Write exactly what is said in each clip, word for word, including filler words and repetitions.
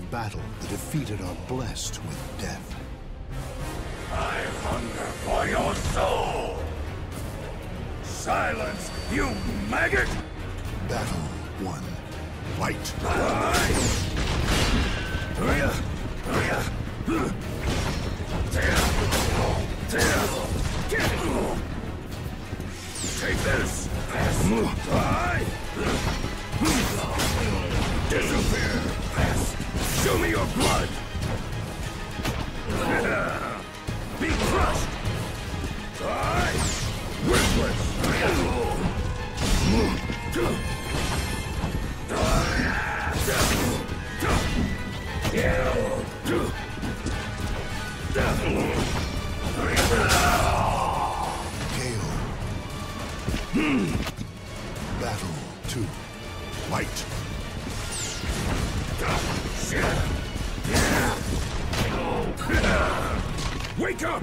battle, the defeated are blessed with death. I hunger for your soul! Silence, you maggot! Battle one. Fight! Take this! Disappear! Show me your blood! Be crushed! Worthless! Battle two. Fight! Wake up!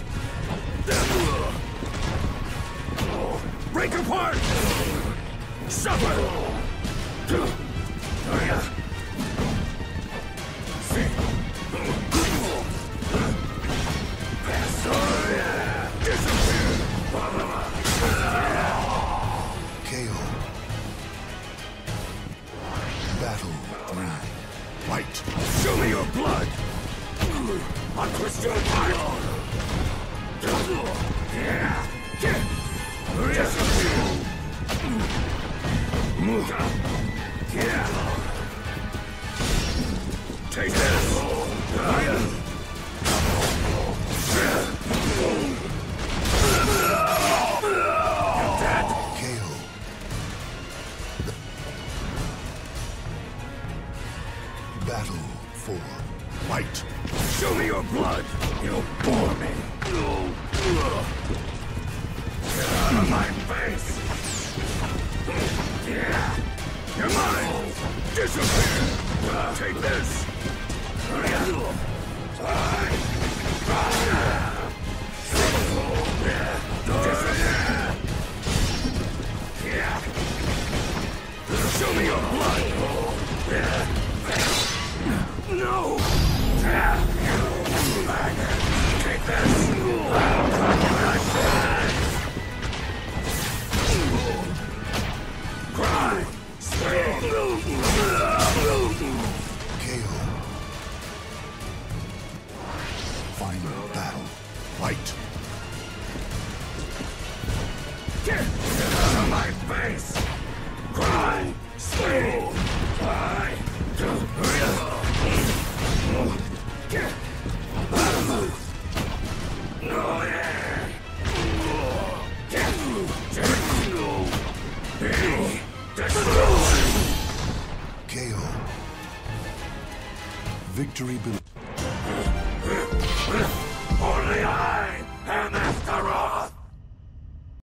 Break apart! Suffer! Battle three. Fight! Show me your blood! I'll twist your heart! Take this! You're dead! K O. Battle four. Fight! Show me your blood! You bore me! Get out of my face! You're mine! Disappear! Take this! Show me your blood! No! Take this! Cry! Scream! K O. Final battle. Fight! Get out of my face! Cry! Scream! Cry! Get out of move! No, yeah! Get be destroyed! K O. Victory belongs. Only I am